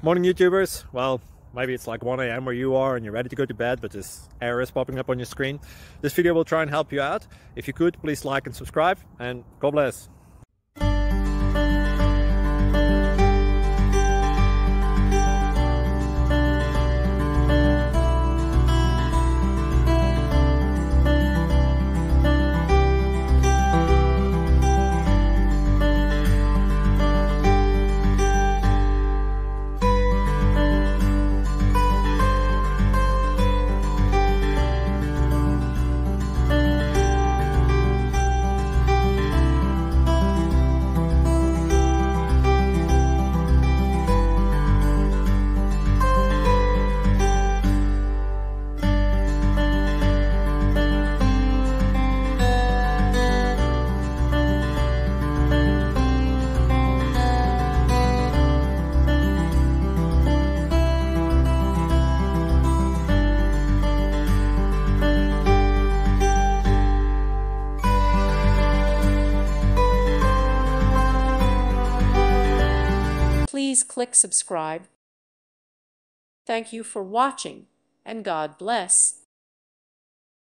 Morning YouTubers. Well, maybe it's like 1 a.m. where you are and you're ready to go to bed, but this error is popping up on your screen. This video will try and help you out. If you could, please like and subscribe, and God bless. Please click subscribe. Thank you for watching, and God bless.